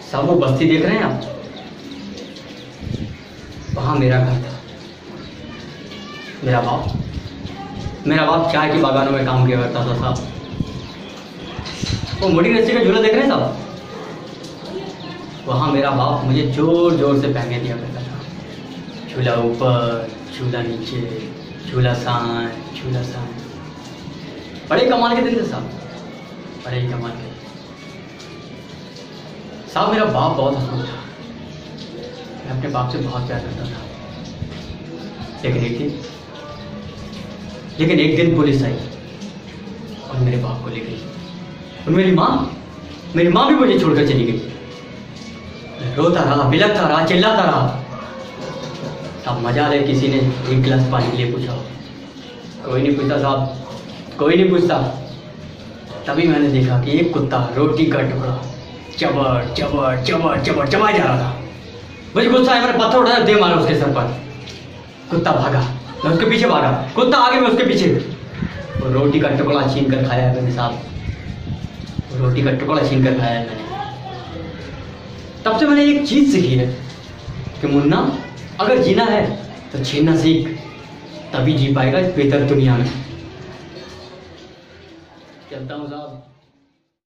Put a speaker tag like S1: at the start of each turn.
S1: सब वो बस्ती देख रहे हैं आप, वहाँ मेरा घर था। मेरा बाप चाय की बागानों में काम किया करता था साहब। वो मोटी रस्सी का झूला देख रहे हैं साहब, वहाँ मेरा बाप मुझे जोर जोर से पहने दिया करता था। झूला ऊपर, झूला नीचे, झूला सान, झूला सान। बड़े कमाल के दिन थे साहब, बड़े ही कमाल के। साहब मेरा बाप बहुत हंसमुख था, मैं अपने बाप से बहुत प्यार करता था। लेकिन एक दिन पुलिस आई और मेरे बाप को ले गई। और मेरी माँ भी मुझे छोड़कर चली गई। मैं रोता रहा, बिलखता रहा, चिल्लाता रहा। अब मजा ले किसी ने एक गिलास पानी के लिए पूछा। कोई नहीं पूछता साहब, कोई नहीं पूछता। तभी मैंने देखा कि एक कुत्ता रोटी का टुकड़ा चबर चबर चबर चबर चबाया जा रहा था। मुझे गुस्सा आया, मैंने पत्थर उठाया, दे मारा उसके सर पर। कुत्ता भागा, मैं उसके पीछे भागा, कुत्ता आगे, मैं उसके पीछे। वो रोटी का टुकड़ा छीन कर खाया है मैंने साहब, रोटी का टुकड़ा छीन कर खाया है मैंने। तब से मैंने एक चीज सीखी है कि मुन्ना, अगर जीना है तो छीनना सीख, तभी जी पाएगा इस बेहतर दुनिया में। चलता हूँ साहब।